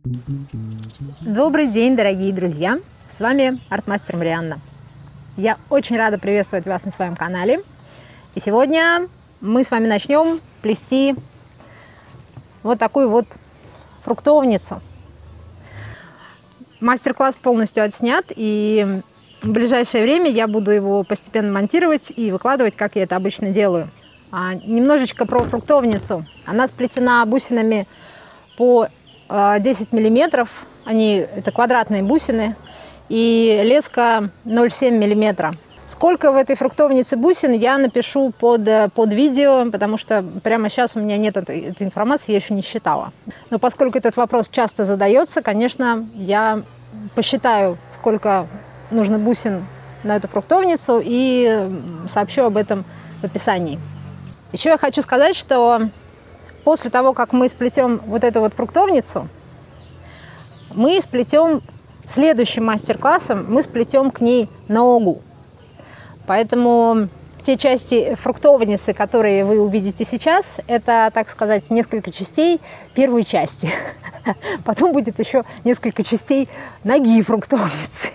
Добрый день, дорогие друзья! С вами Артмастер Марианна. Я очень рада приветствовать вас на своем канале. И сегодня мы с вами начнем плести вот такую вот фруктовницу. Мастер-класс полностью отснят, и в ближайшее время я буду его постепенно монтировать и выкладывать, как я это обычно делаю. Немножечко про фруктовницу. Она сплетена бусинами по 10 миллиметров. Это квадратные бусины. И леска 0,7 миллиметра. Сколько в этой фруктовнице бусин, я напишу под видео, потому что прямо сейчас у меня нет этой информации, я еще не считала. Но поскольку этот вопрос часто задается, конечно, я посчитаю, сколько нужно бусин на эту фруктовницу, и сообщу об этом в описании. Еще я хочу сказать, что после того, как мы сплетем вот эту вот фруктовницу, мы сплетем следующим мастер-классом, мы сплетем к ней ногу. Поэтому те части фруктовницы, которые вы увидите сейчас, это, так сказать, несколько частей первой части. Потом будет еще несколько частей ноги фруктовницы.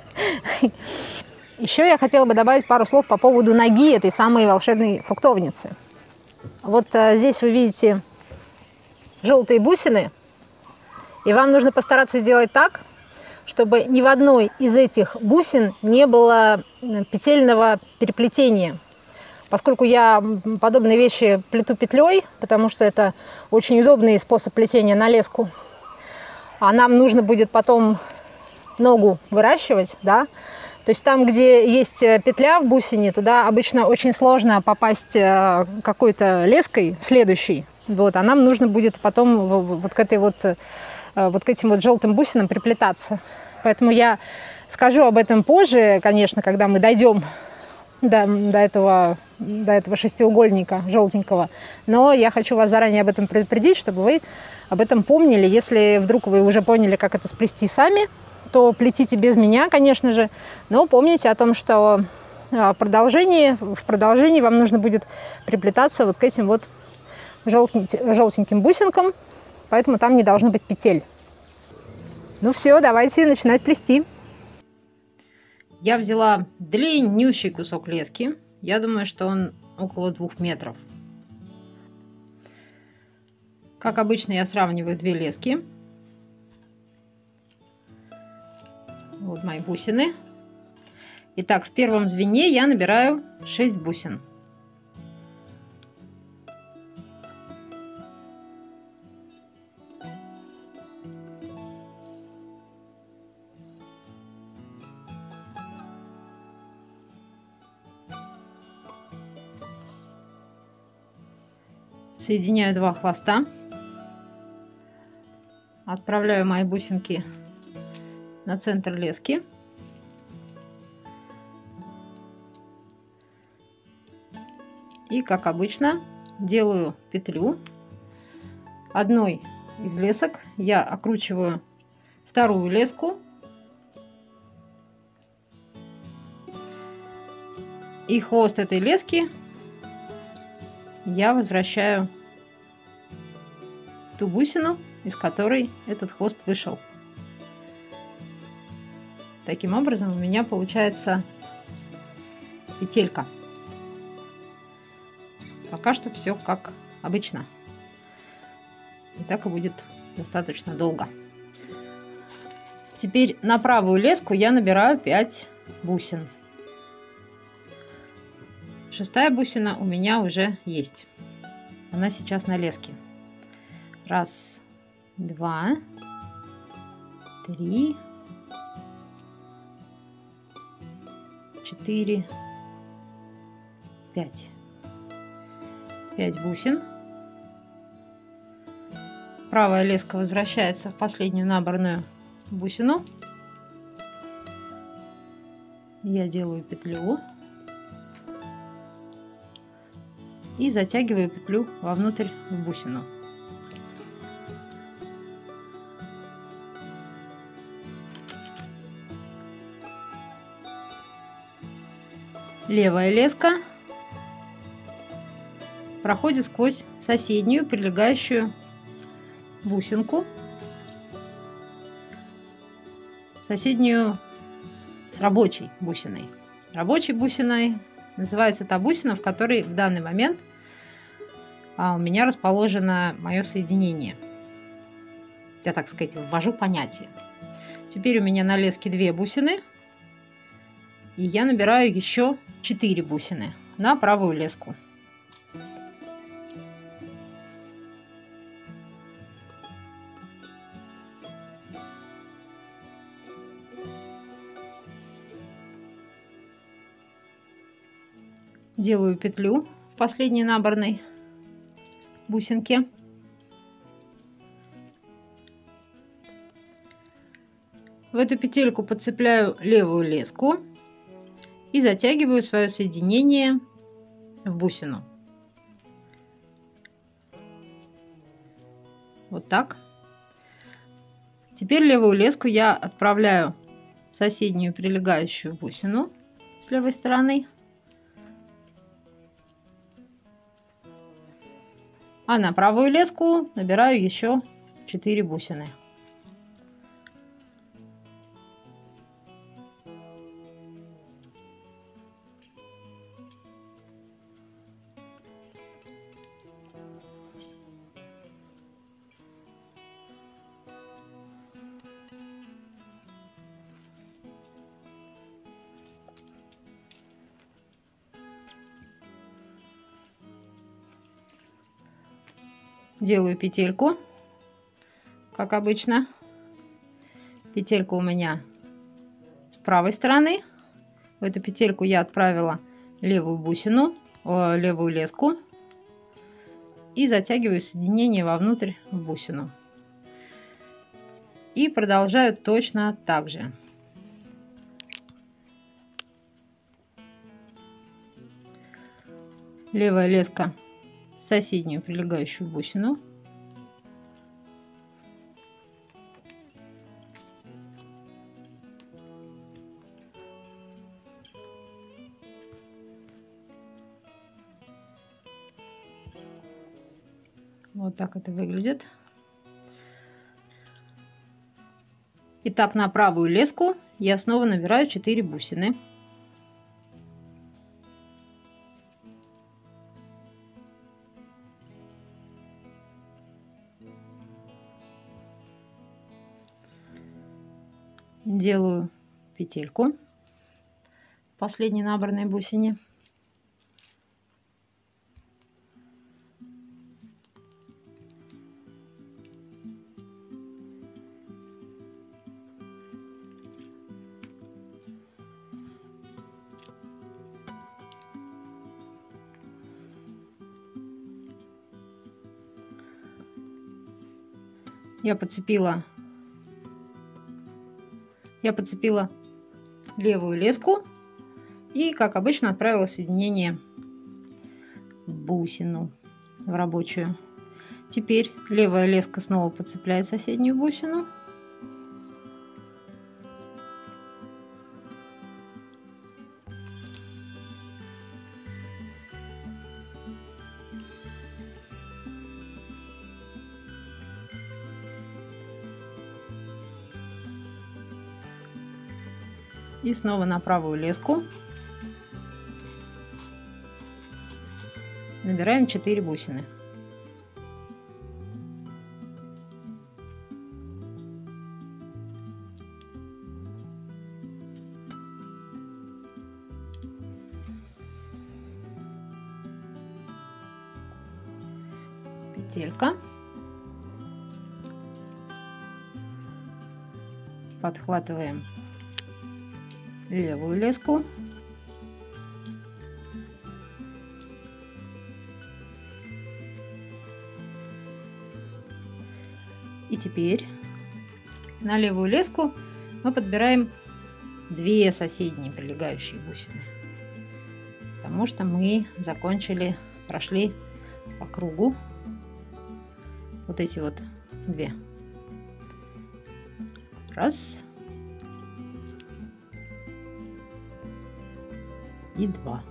Еще я хотела бы добавить пару слов по поводу ноги этой самой волшебной фруктовницы. Вот здесь вы видите желтые бусины, и вам нужно постараться сделать так, чтобы ни в одной из этих бусин не было петельного переплетения. Поскольку я подобные вещи плету петлей, потому что это очень удобный способ плетения на леску, а нам нужно будет потом ногу выращивать, да. То есть там, где есть петля в бусине, туда обычно очень сложно попасть какой-то леской следующей. Вот, а нам нужно будет потом вот к этим вот желтым бусинам приплетаться. Поэтому я скажу об этом позже, конечно, когда мы дойдем до этого шестиугольника желтенького. Но я хочу вас заранее об этом предупредить, чтобы вы об этом помнили. Если вдруг вы уже поняли, как это сплести сами, то плетите без меня, конечно же. Но помните о том, что в продолжении вам нужно будет приплетаться вот к этим вот желтеньким бусинкам. Поэтому там не должно быть петель. Ну все, давайте начинать плести. Я взяла длиннющий кусок лески. Я думаю, что он около 2 метров. Как обычно, я сравниваю 2 лески. Вот мои бусины. Итак, в первом звене я набираю 6 бусин. Соединяю 2 хвоста. Отправляю мои бусинки на центр лески. И, как обычно, делаю петлю. Одной из лесок я окручиваю вторую леску. И хвост этой лески я возвращаю в ту бусину, из которой этот хвост вышел. Таким образом у меня получается петелька. Пока что все как обычно. И так и будет достаточно долго. Теперь на правую леску я набираю 5 бусин. 6-я бусина у меня уже есть. Она сейчас на леске. 1, 2, 3, 4, 5. 5 бусин. Правая леска возвращается в последнюю набранную бусину. Я делаю петлю и затягиваю петлю вовнутрь в бусину. Левая леска проходит сквозь соседнюю прилегающую бусинку соседнюю с рабочей бусиной. Рабочей бусиной называется та бусина, в которой в данный момент у меня расположено мое соединение. Я, так сказать, ввожу понятие. Теперь у меня на леске 2 бусины, и я набираю еще 4 бусины на правую леску. Делаю петлю в последней наборной бусинке. В эту петельку подцепляю левую леску и затягиваю свое соединение в бусину. Вот так. Теперь левую леску я отправляю в соседнюю прилегающую бусину с левой стороны. А на правую леску набираю еще 4 бусины. Делаю петельку, как обычно. Петелька у меня с правой стороны. В эту петельку я отправила левую бусину, левую леску и затягиваю соединение вовнутрь в бусину. И продолжаю точно так же. Левая леска в соседнюю прилегающую бусину. Вот так это выглядит. Итак, на правую леску я снова набираю 4 бусины. Делаю петельку в последней набранной бусине. Я подцепила левую леску и, как обычно, отправила соединение в бусину, в рабочую. Теперь левая леска снова подцепляет соседнюю бусину. И снова на правую леску набираем 4 бусины. Петелька. Подхватываем левую леску. И теперь на левую леску мы подбираем 2 соседние прилегающие бусины, потому что мы прошли по кругу вот эти вот 2. Раз. И 2.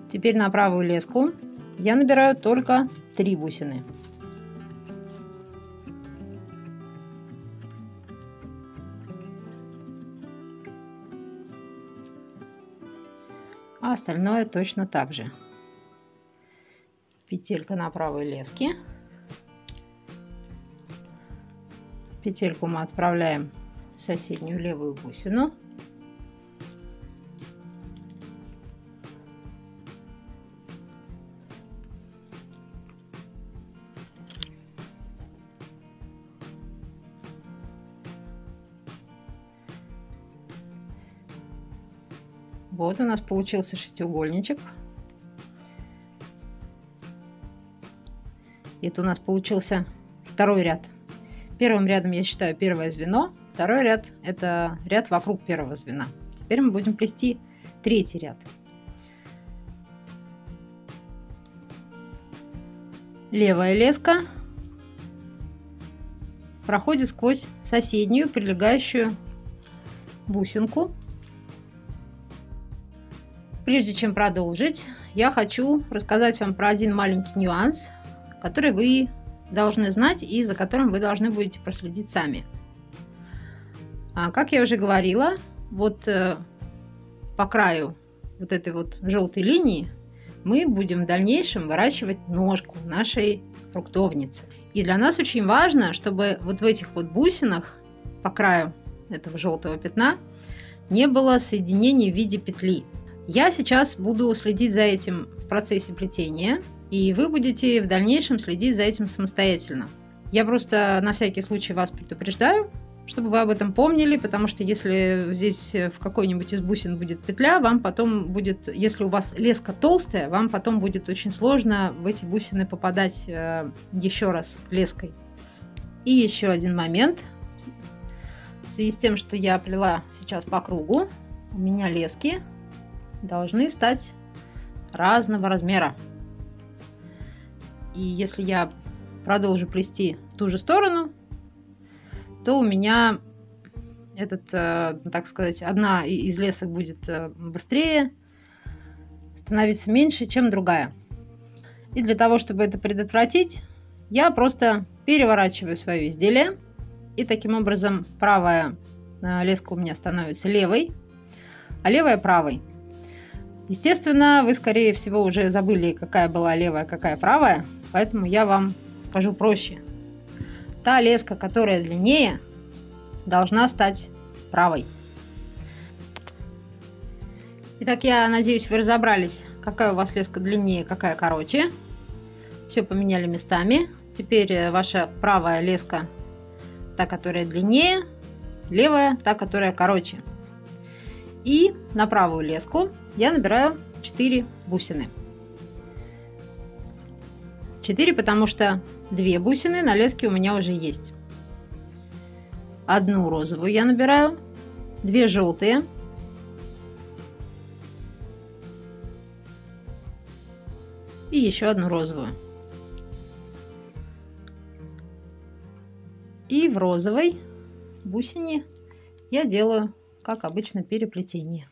Теперь на правую леску я набираю только 3 бусины. А остальное точно так же. Петелька на правой леске. Петельку мы отправляем в соседнюю левую бусину. Вот у нас получился шестиугольничек. Это у нас получился второй ряд. Первым рядом я считаю первое звено, второй ряд это ряд вокруг первого звена. Теперь мы будем плести третий ряд. Левая леска проходит сквозь соседнюю прилегающую бусинку. Прежде чем продолжить, я хочу рассказать вам про один маленький нюанс, который вы должны знать и за которым вы должны будете проследить сами. Как я уже говорила, вот по краю вот этой вот желтой линии мы будем в дальнейшем выращивать ножку нашей фруктовницы. И для нас очень важно, чтобы вот в этих вот бусинах по краю этого желтого пятна не было соединений в виде петли. Я сейчас буду следить за этим в процессе плетения, и вы будете в дальнейшем следить за этим самостоятельно. Я просто на всякий случай вас предупреждаю, чтобы вы об этом помнили, потому что если здесь в какой-нибудь из бусин будет петля, вам потом будет, если у вас леска толстая, вам потом будет очень сложно в эти бусины попадать еще раз леской. И еще один момент. В связи с тем, что я плела сейчас по кругу, у меня лески должны стать разного размера. И если я продолжу плести в ту же сторону, то у меня так сказать, одна из лесок будет быстрее становиться меньше, чем другая. И для того, чтобы это предотвратить, я просто переворачиваю свое изделие. И таким образом правая леска у меня становится левой, а левая правой. Естественно, вы, скорее всего, уже забыли, какая была левая, какая правая, поэтому я вам скажу проще. Та леска, которая длиннее, должна стать правой. Итак, я надеюсь, вы разобрались, какая у вас леска длиннее, какая короче. Все поменяли местами. Теперь ваша правая леска, та, которая длиннее, левая, та, которая короче. И на правую леску я набираю 4 бусины. 4, потому что 2 бусины на леске у меня уже есть. Одну розовую я набираю, 2 желтые, и еще одну розовую. И в розовой бусине я делаю, как обычно, переплетение.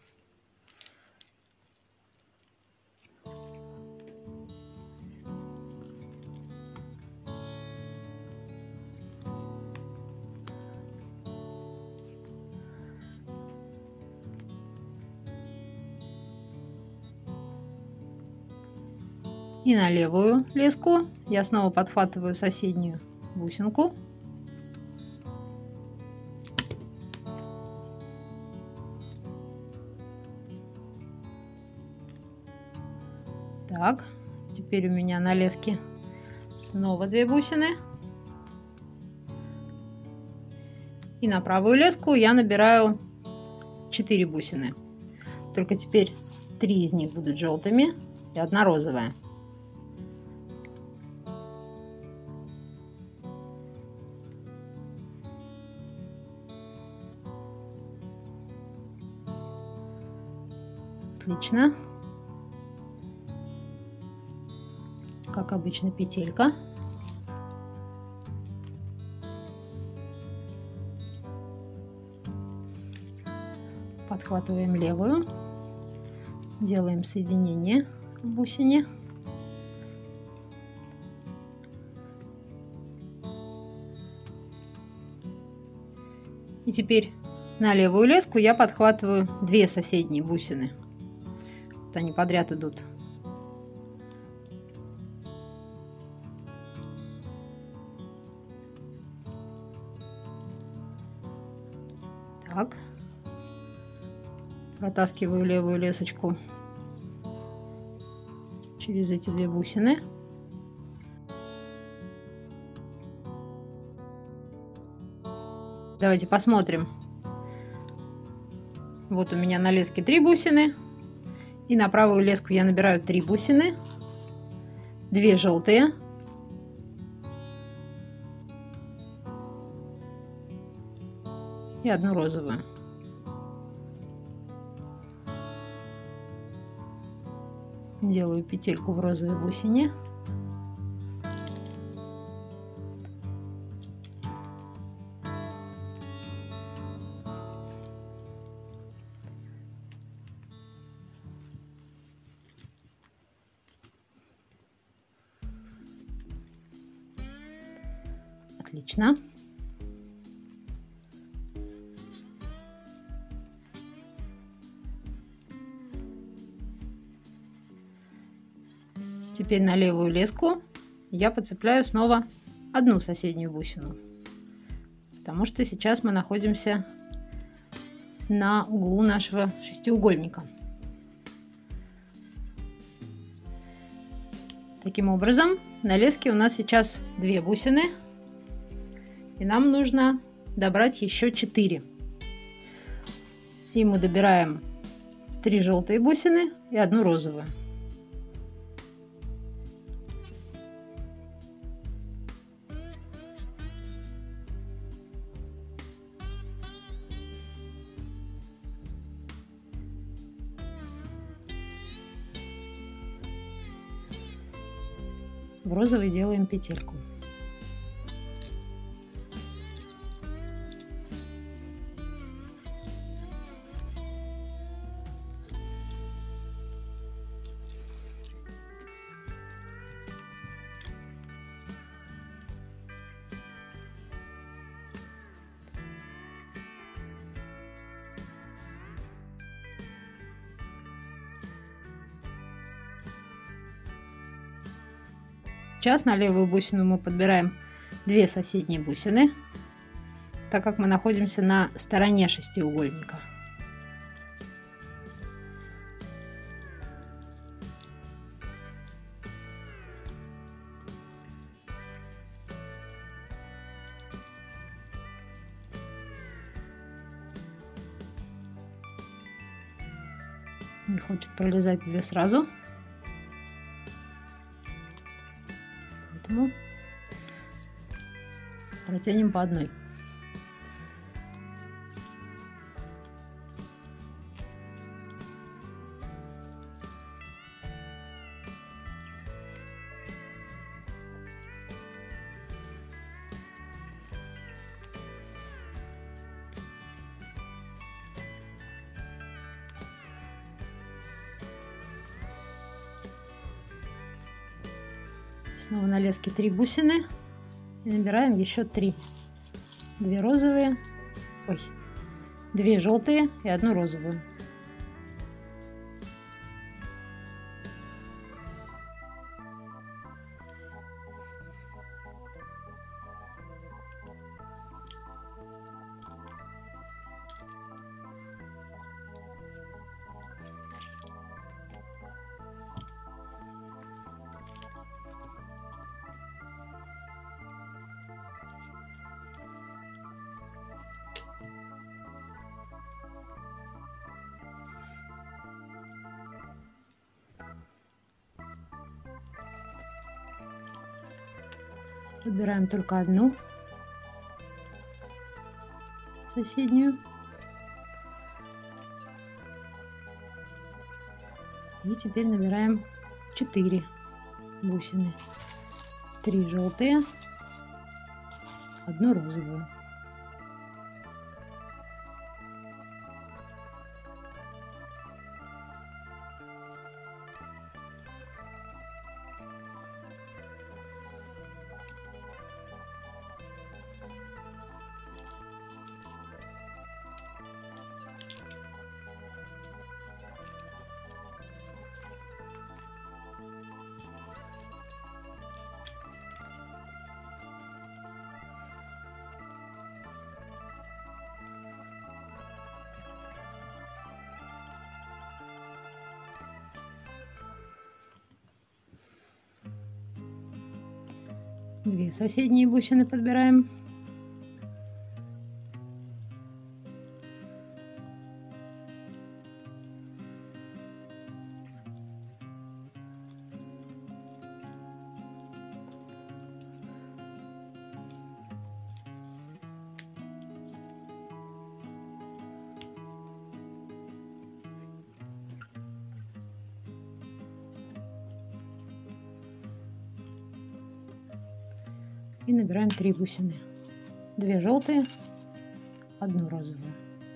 И на левую леску я снова подхватываю соседнюю бусинку. Так, теперь у меня на леске снова 2 бусины. И на правую леску я набираю 4 бусины. Только теперь 3 из них будут желтыми и 1 розовая. Отлично. Как обычно, петелька. Подхватываем левую, делаем соединение в бусине. И теперь на левую леску я подхватываю 2 соседние бусины. Вот они подряд идут. Так. Протаскиваю левую лесочку через эти 2 бусины. Давайте посмотрим. Вот у меня на леске 3 бусины. И на правую леску я набираю 3 бусины. 2 желтые. И 1 розовую. Делаю петельку в розовой бусине. Отлично. Теперь на левую леску я подцепляю снова 1 соседнюю бусину, потому что сейчас мы находимся на углу нашего шестиугольника. Таким образом, на леске у нас сейчас 2 бусины, и нам нужно добрать еще 4. И мы добираем 3 желтые бусины и 1 розовую. В розовый делаем петельку. Сейчас на левую бусину мы подбираем 2 соседние бусины, так как мы находимся на стороне шестиугольника. Не хочет пролезать 2 сразу. Поэтому протянем по 1. Снова на леске 3 бусины и набираем еще 3. 2 розовые, 2 желтые и 1 розовую. Выбираем только 1 соседнюю. И теперь набираем 4 бусины. 3 желтые, 1 розовую. 2 соседние бусины подбираем. И набираем 3 бусины. 2 желтые, 1 розовую.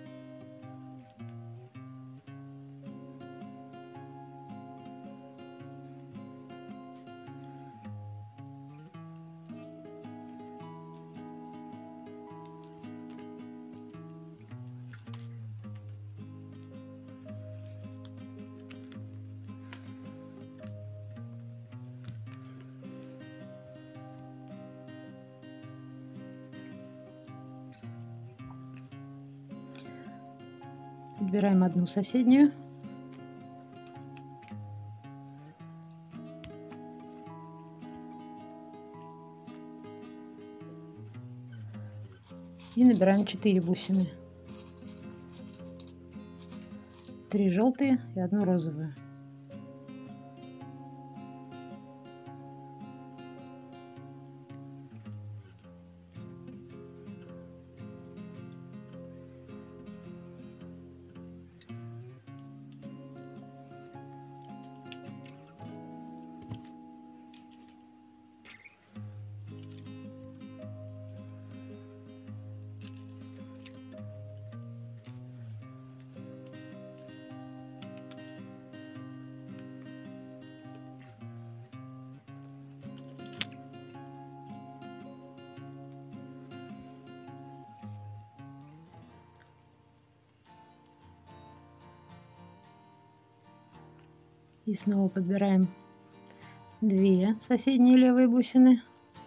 Подбираем 1 соседнюю. И набираем 4 бусины. 3 желтые и 1 розовую. И снова подбираем 2 соседние левые бусины.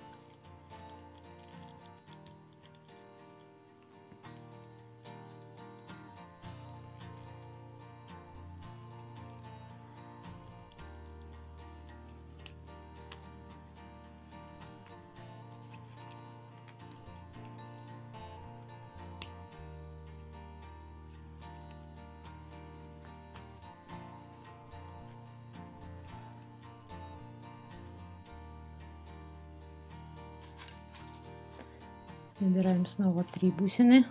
Набираем снова 3 бусины.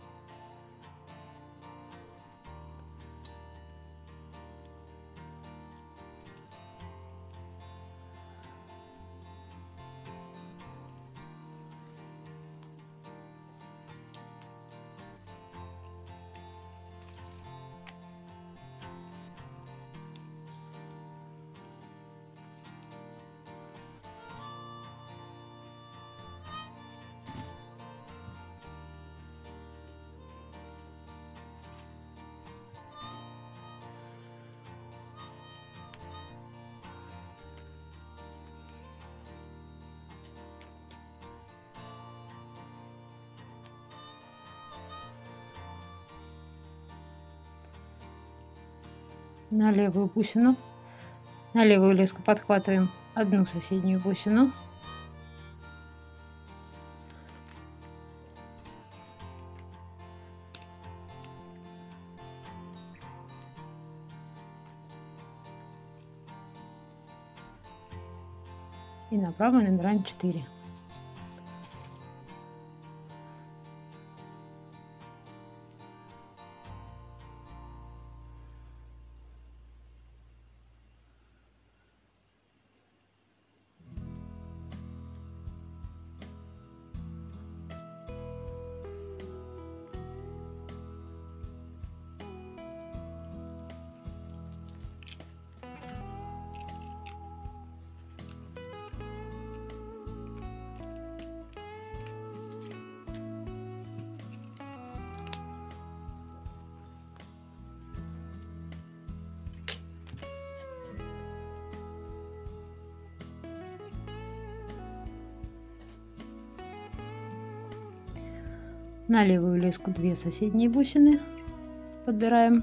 На левую бусину, на левую леску подхватываем 1 соседнюю бусину. И на правую набираем 4. На левую леску 2 соседние бусины подбираем.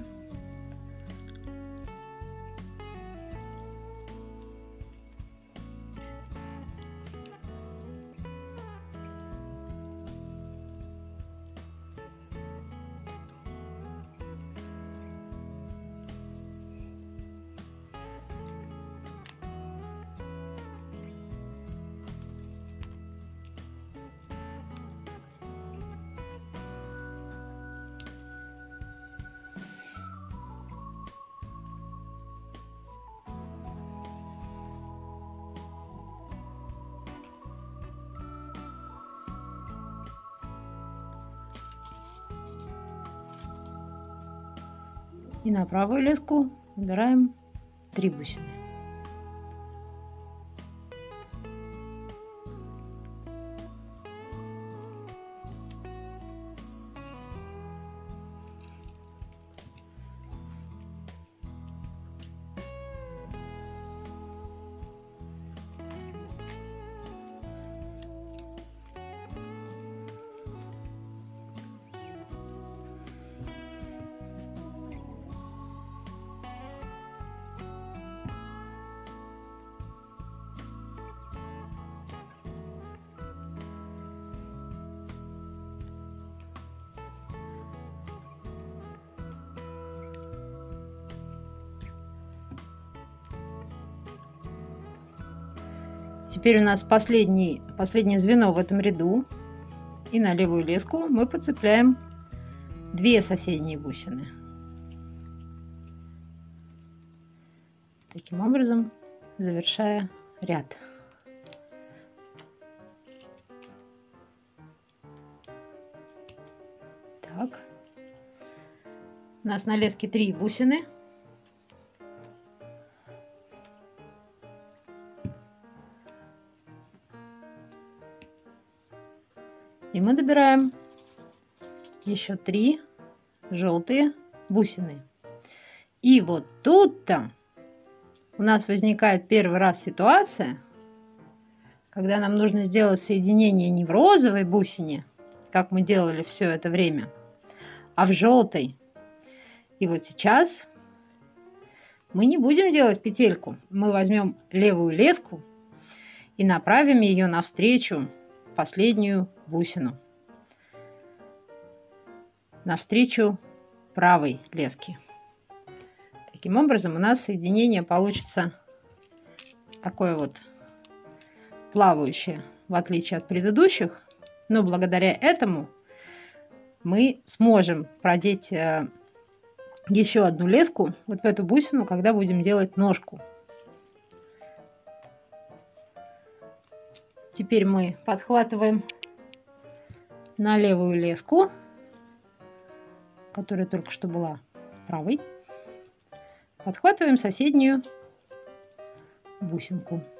И на правую леску набираем 3 бусины. Теперь у нас последнее звено в этом ряду. И на левую леску мы подцепляем 2 соседние бусины. Таким образом, завершая ряд. Так. У нас на леске 3 бусины. И мы добираем еще 3 желтые бусины. И вот тут-то у нас возникает первый раз ситуация, когда нам нужно сделать соединение не в розовой бусине, как мы делали все это время, а в желтой. И вот сейчас мы не будем делать петельку. Мы возьмем левую леску и направим ее навстречу последнюю бусину, навстречу правой леске. Таким образом у нас соединение получится такое вот плавающее, в отличие от предыдущих, но благодаря этому мы сможем продеть еще одну леску вот в эту бусину, когда будем делать ножку. Теперь мы подхватываем на левую леску, которая только что была правой, подхватываем соседнюю бусинку.